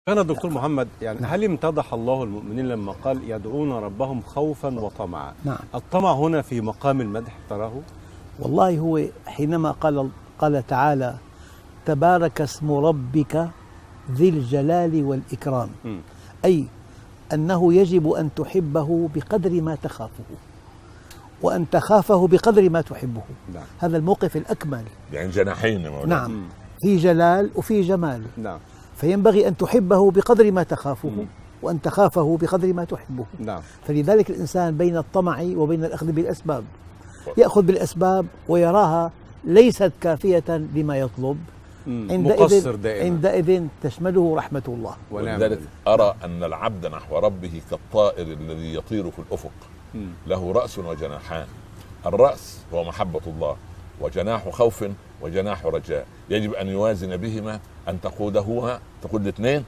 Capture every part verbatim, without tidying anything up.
أنا دكتور محمد، يعني هل امتدح الله المؤمنين لما قال يدعون ربهم خوفا وطمعا؟ نعم. الطمع هنا في مقام المدح تراه؟ والله هو حينما قال قال تعالى تبارك اسم ربك ذي الجلال والإكرام، م. أي أنه يجب أن تحبه بقدر ما تخافه، وأن تخافه بقدر ما تحبه. نعم. هذا الموقف الأكمل. يعني جناحين يا مولانا. نعم. في جلال وفي جمال. نعم. فينبغي أن تحبه بقدر ما تخافه، م. وأن تخافه بقدر ما تحبه. نعم. فلذلك الإنسان بين الطمع وبين الأخذ بالأسباب، يأخذ بالأسباب ويراها ليست كافية لما يطلب، مقصر دائما. عندئذ تشمله رحمة الله. ولذلك أرى أن العبد نحو ربه كالطائر الذي يطير في الأفق، م. له رأس وجناحان. الرأس هو محبة الله، وجناح خوف وجناح رجاء، يجب أن يوازن بهما، أن تقودهما تقود الاثنين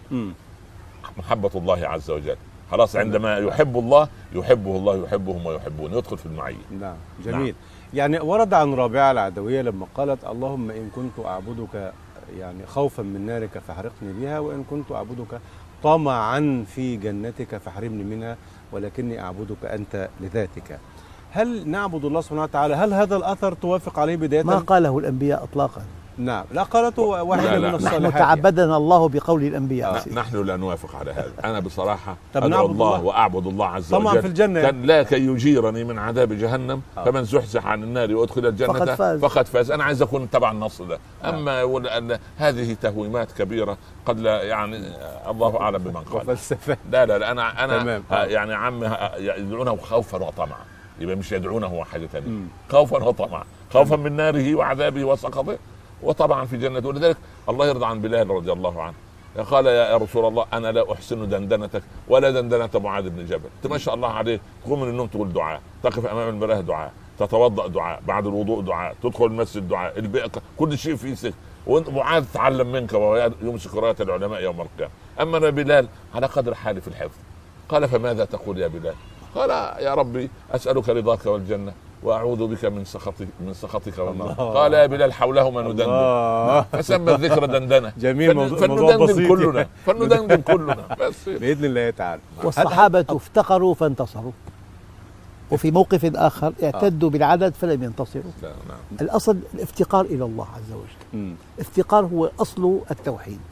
محبة الله عز وجل. خلاص عندما يحب الله يحبه الله يحبهم ويحبون، يدخل في المعية. نعم. جميل. نعم. يعني ورد عن رابعة العدوية لما قالت اللهم إن كنت أعبدك يعني خوفا من نارك فاحرقني بها، وإن كنت أعبدك طمعا في جنتك فاحرمني منها، ولكني أعبدك أنت لذاتك. هل نعبد الله سبحانه وتعالى؟ هل هذا الأثر توافق عليه بداية؟ ما قاله الأنبياء إطلاقا. نعم. لا قالته واحدة من الصالحات. نحن تعبدنا الله بقول الأنبياء. آه. نحن لا نوافق على هذا. أنا بصراحة أدعو الله, الله وأعبد الله عز وجل طبعا في الجنة كان لا كي يجيرني من عذاب جهنم، آه. فمن زحزح عن النار وأدخل الجنة فقد فاز. فقد فاز. أنا عايز أكون تبع النص ده. أما آه. هذه تهويمات كبيرة قد لا، يعني الله أعلم بمن قال. لا لا لا أنا أنا آه. يعني عم يدعونه خوفا وطمعا، يبقى مش يدعونه حاجة ثانية. خوفا وطمعا، خوفا من ناره وعذابه وسخطه، وطبعا في جنته. ولذلك الله يرضى عن بلال رضي الله عنه، قال يا رسول الله أنا لا أحسن دندنتك ولا دندنة معاذ بن جبل. أنت ما شاء الله عليه تقوم من النوم تقول دعاء، تقف أمام المراه دعاء، تتوضأ دعاء، بعد الوضوء دعاء، تدخل المسجد دعاء، البيئة كل شيء فيه سك، وأنت معاذ تعلم منك وهو يمسك راية العلماء يوم القيامة. أما بلال على قدر حالي في الحفظ. قال فماذا تقول يا بلال؟ قال يا ربي أسألك رضاك والجنة وأعوذ بك من سخطك من سخطك والنار. قال يا بلال حولهما ندندن، فسمى الذكر دندنة. جميل. فندندن كلنا فندندن كلنا بس بإذن الله تعالى. والصحابة افتقروا فانتصروا، وفي موقف آخر اعتدوا بالعدد فلم ينتصروا. نعم. الأصل الافتقار إلى الله عز وجل. م. الافتقار هو أصل التوحيد.